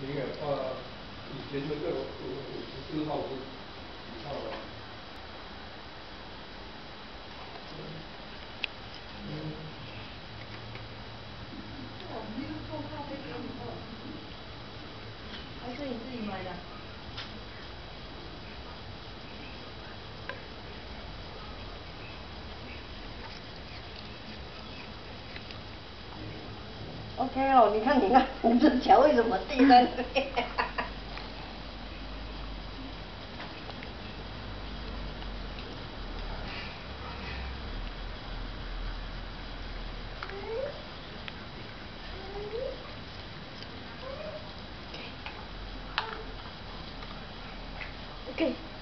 没有以前那个54号是几号啊？ 你是做咖啡给你喝，还是你自己买的？OK 哦，你看，你这脚为什么滴在那边？OK。